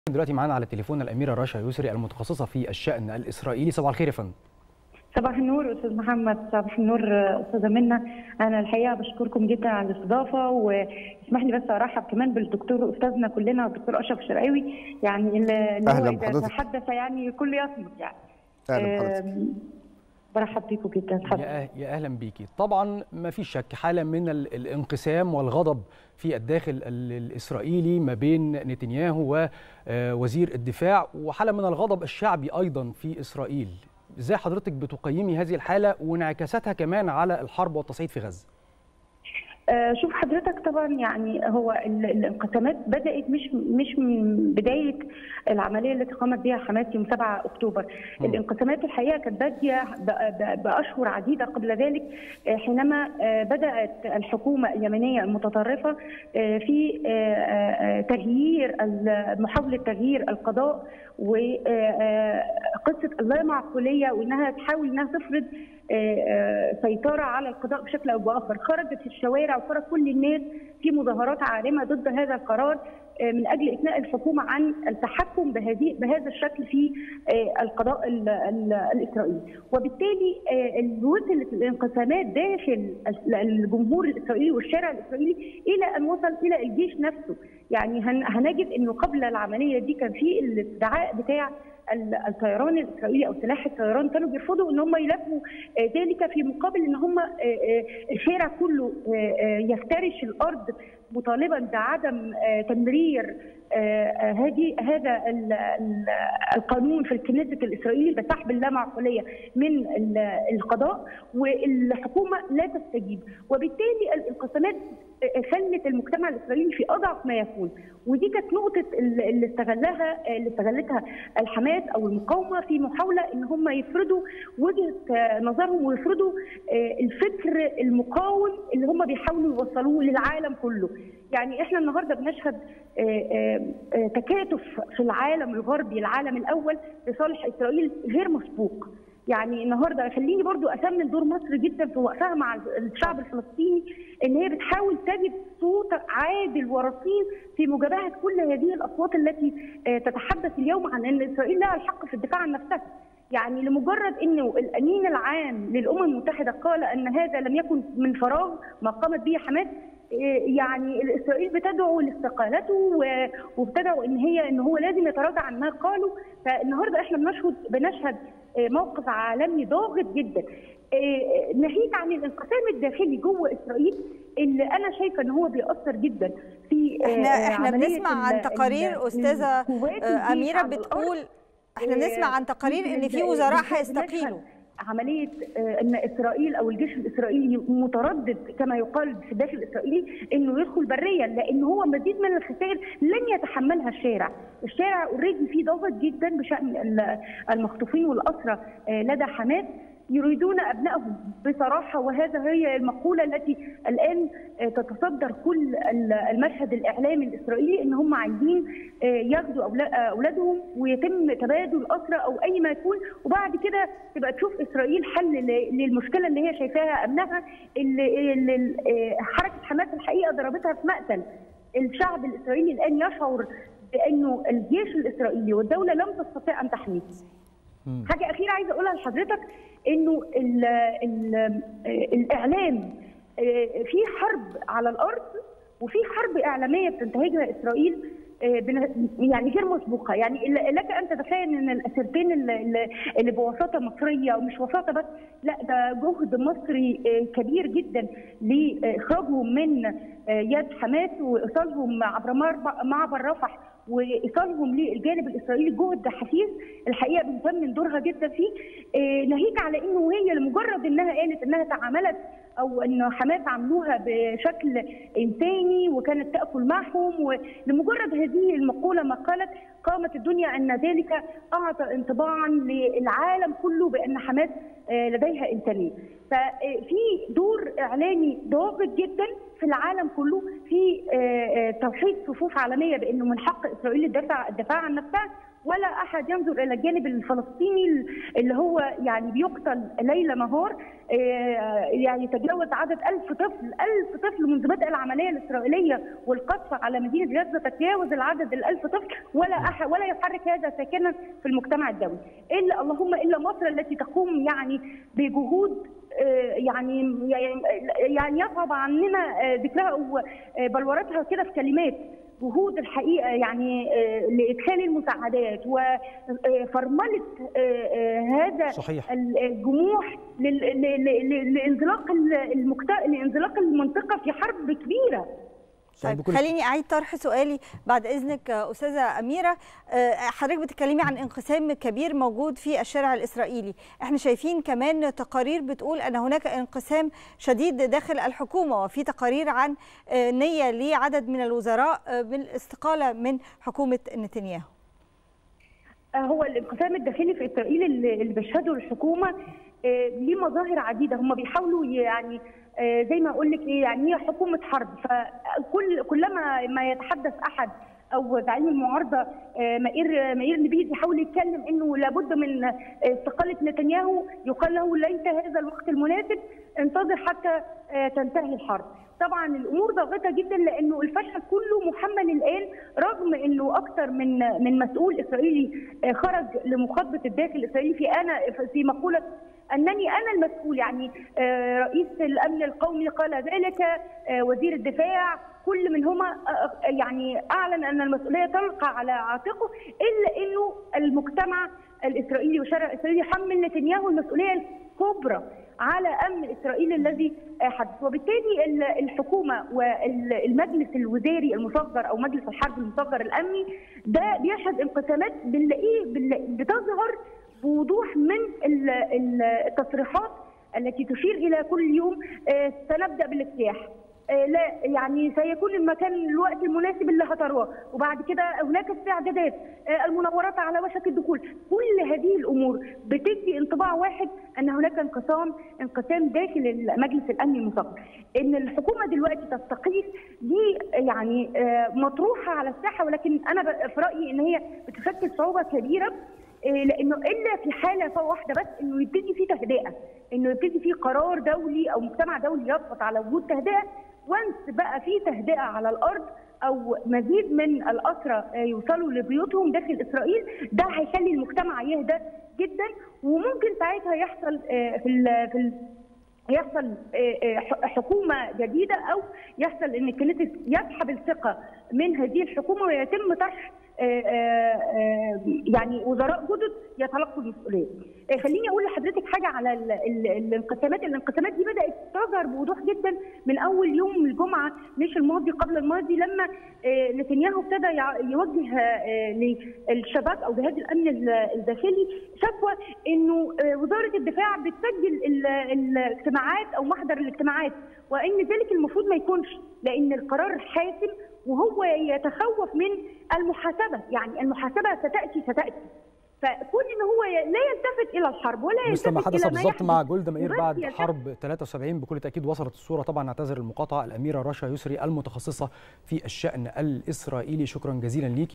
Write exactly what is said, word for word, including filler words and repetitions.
دلوقتي معانا على التليفون الأميرة رشا يسري المتخصصة في الشأن الإسرائيلي. صباح الخير يا فندم. صباح النور أستاذ محمد. صباح النور أستاذة منى. أنا الحقيقة بشكركم جدا على الاستضافة، واسمح لي بس أرحب كمان بالدكتور أستاذنا كلنا الدكتور أشرف الشرقاوي، يعني اللي هو إذا تحدث يعني كل يصمت يعني. أهلا بحضرتك. برحب بيكم جدا. اتفضل. يا اهلا بيكي. طبعا ما فيش شك حاله من الانقسام والغضب في الداخل الاسرائيلي ما بين نتنياهو ووزير الدفاع، وحاله من الغضب الشعبي ايضا في اسرائيل. ازاي حضرتك بتقيمي هذه الحاله وانعكاساتها كمان على الحرب والتصعيد في غزه؟ شوف حضرتك، طبعا يعني هو الانقسامات بدات مش مش من بدايه العمليه التي قامت بها حماس يوم سبعة أكتوبر. م. الانقسامات الحقيقه كانت باديه باشهر عديده قبل ذلك، حينما بدات الحكومه اليمنيه المتطرفه في تغيير محاوله تغيير القضاء وقصه اللامعقوليه، وانها تحاول انها تفرض سيطره على القضاء بشكل او باخر. خرجت في الشوارع وخرج كل الناس في مظاهرات عارمه ضد هذا القرار من اجل اثناء الحكومه عن التحكم بهذه بهذا الشكل في القضاء الاسرائيلي، وبالتالي وصلت الانقسامات داخل الجمهور الاسرائيلي والشارع الاسرائيلي الى ان وصل الى الجيش نفسه. يعني هنجد انه قبل العمليه دي كان في الادعاء بتاع الطيران الاسرائيلي او سلاح الطيران، كانوا بيرفضوا ان هم يلافوا ذلك في مقابل ان هم الشارع كله يفترش الارض مطالبا بعدم تمرير هذه هذا القانون في الكنيست الاسرائيلي بسحب اللامعقوليه من القضاء، والحكومه لا تستجيب، وبالتالي الانقسامات خلت المجتمع الاسرائيلي في اضعف ما يكون. ودي كانت نقطه اللي استغلها اللي استغلتها الحماس او المقاومه في محاوله ان هم يفرضوا وجهه نظرهم ويفرضوا الفكر المقاوم اللي هم بيحاولوا يوصلوه للعالم كله. يعني احنا النهارده بنشهد تكاتف في العالم الغربي، العالم الاول لصالح اسرائيل غير مسبوق. يعني النهارده خليني برضو اثمن دور مصر جدا في وقفها مع الشعب الفلسطيني، ان هي بتحاول تجد صوت عادل ورصين في مجابهه كل هذه الاصوات التي تتحدث اليوم عن ان اسرائيل لها الحق في الدفاع عن نفسها. يعني لمجرد انه الامين العام للامم المتحده قال ان هذا لم يكن من فراغ ما قامت به حماس، يعني اسرائيل بتدعو لاستقالته وبتدعو ان هي ان هو لازم يتراجع عن ما قالوا. فالنهارده احنا بنشهد بنشهد موقف عالمي ضاغط جدا، ناهيك عن الانقسام الداخلي جوه اسرائيل اللي انا شايفه ان هو بيأثر جدا في احنا احنا بنسمع عن تقارير استاذه اميره بتقول احنا نسمع عن تقارير ان في وزراء هيستقيلوا. عمليه ان اسرائيل او الجيش الاسرائيلي متردد كما يقال في الداخل الاسرائيلي انه يدخل بريا، لان هو مزيد من الخسائر لن يتحملها الشارع. الشارع اوريدي فيه ضغط جدا بشان المخطوفين والاسرى لدى حماس، يريدون ابنائهم بصراحه، وهذا هي المقوله التي الان تتصدر كل المشهد الاعلامي الاسرائيلي، ان هم عايزين ياخدوا اولادهم ويتم تبادل الاسرى او اي ما يكون، وبعد كده تبقى تشوف اسرائيل حل للمشكله اللي هي شايفاها ابنائها. اللي حركه حماس الحقيقه ضربتها في مقتل الشعب الاسرائيلي الان يشعر بانه الجيش الاسرائيلي والدوله لم تستطيع ان تحميه. حاجه اخيره عايزه اقولها لحضرتك، انه ال ال الاعلام في حرب على الارض وفي حرب اعلاميه بتنتهجها اسرائيل يعني غير مسبوقه. يعني لك ان تتخيل ان الاسيرتين اللي, اللي بوساطه مصريه، ومش وساطه بس، لا ده جهد مصري كبير جدا لاخراجهم من يد حماس وايصالهم عبر معبر رفح وايصالهم للجانب الاسرائيلي، جهد حثيث الحقيقه بنثمن دورها جدا فيه. ناهيك على انه هي لمجرد انها قالت انها تعاملت او ان حماس عملوها بشكل انساني وكانت تاكل معهم، ولمجرد هذه المقوله ما قالت قامت الدنيا ان ذلك اعطى انطباعا للعالم كله بان حماس لديها انسانيه. ففي دور اعلامي ضاغط جدا في العالم كله في توحيد صفوف عالميه بانه من حق اسرائيل الدفاع الدفاع عن نفسها، ولا احد ينظر الى الجانب الفلسطيني اللي هو يعني بيقتل ليل نهار، يعني تجاوز عدد ألف طفل ألف طفل منذ بدء العمليه الاسرائيليه والقصف على مدينه غزه، تتجاوز العدد الألف طفل، ولا أحد ولا يحرك هذا ساكنا في المجتمع الدولي، الا اللهم الا مصر التي تقوم يعني بجهود يعني يعني يصعب عننا ذكرها وبلورتها كده في كلمات. جهود الحقيقه يعني لادخال المساعدات وفرمله هذا صحيح. الجموح لانزلاق لانزلاق المنطقه في حرب كبيره. طيب خليني اعيد طرح سؤالي بعد اذنك استاذه اميره. حضرتك بتتكلمي عن انقسام كبير موجود في الشارع الاسرائيلي، احنا شايفين كمان تقارير بتقول ان هناك انقسام شديد داخل الحكومه، وفي تقارير عن نيه لعدد من الوزراء بالاستقاله من حكومه نتنياهو. هو الانقسام الداخلي في اسرائيل اللي بيشهده الحكومه ليه مظاهر عديده، هم بيحاولوا يعني زي ما اقول لك ايه، يعني هي حكومه حرب، فكل كلما ما يتحدث احد او زعيم المعارضه مائير مائير نبيل يحاول يتكلم انه لابد من استقاله نتنياهو، يقال له ليس هذا الوقت المناسب، انتظر حتى تنتهي الحرب. طبعا الامور ضاغطه جدا لانه الفشل كله محمل الان، رغم انه اكثر من من مسؤول اسرائيلي خرج لمخاطبه الداخل الاسرائيلي في انا في مقوله انني انا المسؤول، يعني رئيس الامن القومي قال ذلك، وزير الدفاع، كل منهما يعني اعلن ان المسؤوليه تلقى على عاتقه، الا انه المجتمع الاسرائيلي والشارع الاسرائيلي يحمل نتنياهو المسؤوليه الكبرى على امن اسرائيل الذي حدث. وبالتالي الحكومه والمجلس الوزاري المصغر او مجلس الحرب المصغر الامني ده بيشهد انقسامات بنلاقيه بتظهر بوضوح من التصريحات التي تشير الى كل يوم سنبدا بالاجتياح، لا يعني سيكون المكان الوقت المناسب اللي هتروى، وبعد كده هناك استعدادات، المناورات على وشك الدخول، كل هذه الامور بتدي انطباع واحد ان هناك انقسام انقسام داخل المجلس الامني المصغر. ان الحكومه دلوقتي تستقيل دي يعني مطروحه على الساحه، ولكن انا في رايي ان هي بتشكل صعوبه كبيره، لانه الا في حاله واحده بس، انه يبتدي في تهدئه، انه يبتدي في قرار دولي او مجتمع دولي يضغط على وجود تهدئه، وانس بقى في تهدئه على الارض او مزيد من الاسرى يوصلوا لبيوتهم داخل اسرائيل، ده هيخلي المجتمع يهدى جدا، وممكن ساعتها يحصل في ال في ال يحصل حكومه جديده، او يحصل ان الكنيسة يسحب الثقه من هذه الحكومه ويتم طرح يعني وزراء جدد يتلقوا المسؤوليه. خليني اقول لحضرتك حاجه على الانقسامات، الانقسامات دي بدات تظهر بوضوح جدا من اول يوم الجمعه مش الماضي قبل الماضي، لما نتنياهو ابتدى يوجه للشباب او جهاز الامن الداخلي شكوى انه وزاره الدفاع بتسجل الاجتماعات او محضر الاجتماعات، وان ذلك المفروض ما يكونش، لان القرار حاسم وهو يتخوف من المحاسبه، يعني المحاسبه ستاتي ستاتي فكون ان هو لا يلتفت الى الحرب ولا يلتفت مثل ما حدث الى ما بالضبط مع جولدا مائير بعد يلتفت. حرب ثلاثة وسبعين بكل تاكيد وصلت الصوره. طبعا نعتذر المقاطعه الاميره رشا يسري المتخصصه في الشان الاسرائيلي، شكرا جزيلا ليك.